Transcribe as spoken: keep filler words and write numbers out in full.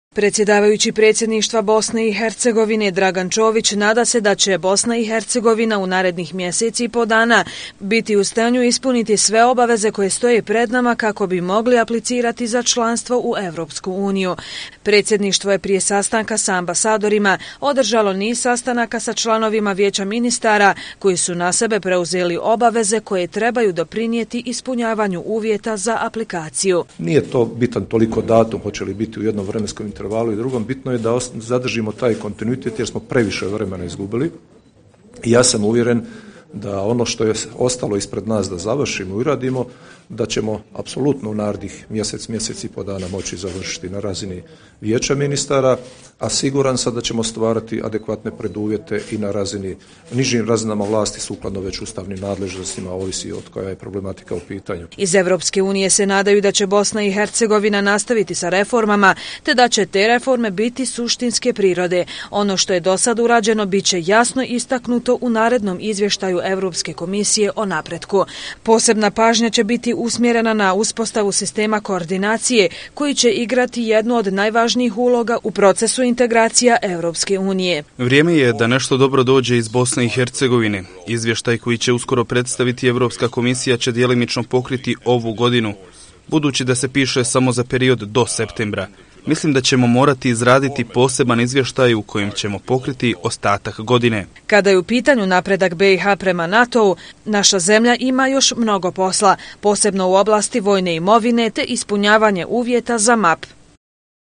Predsjedavajući predsjedništva Bosne i Hercegovine Dragan Čović nada se da će Bosna i Hercegovina u narednih mjeseci i po dana biti u stanju ispuniti sve obaveze koje stoje pred nama kako bi mogli aplicirati za članstvo u Europsku uniju. Predsjedništvo je prije sastanka sa ambasadorima održalo niz sastanaka sa članovima Vijeća ministara koji su na sebe preuzeli obaveze koje trebaju doprinijeti ispunjavanju uvjeta za aplikaciju. Nije to bitan toliko datum, hoće li biti u jednom vremenskom intervalu i drugom, bitno je da zadržimo taj kontinuitet jer smo previše vremena izgubili i ja sam uvjeren da ono što je ostalo ispred nas da završimo i uradimo, da ćemo apsolutno u narednih mjesec, mjesec i po dana moći završiti na razini Vijeća ministara, a siguran sam da ćemo stvarati adekvatne preduvjete i na razini, nižim razinama vlasti sukladno već ustavnim nadležnostima, ovisi od koja je problematika u pitanju. Iz Europske unije se nadaju da će Bosna i Hercegovina nastaviti sa reformama, te da će te reforme biti suštinske prirode. Ono što je do sad urađeno bit će jasno istaknuto u narednom izvještaju Europske komisije o napretku. Posebna pažnja će biti usmjerena na uspostavu sistema koordinacije koji će igrati jednu od najvažnijih uloga u procesu integracija Europske unije. Vrijeme je da nešto dobro dođe iz Bosne i Hercegovine. Izvještaj koji će uskoro predstaviti Europska komisija će djelimično pokriti ovu godinu, budući da se piše samo za period do septembra. Mislim da ćemo morati izraditi poseban izvještaj u kojem ćemo pokriti ostatak godine. Kada je u pitanju napredak B i H prema NATO-u, naša zemlja ima još mnogo posla, posebno u oblasti vojne imovine te ispunjavanje uvjeta za M A P.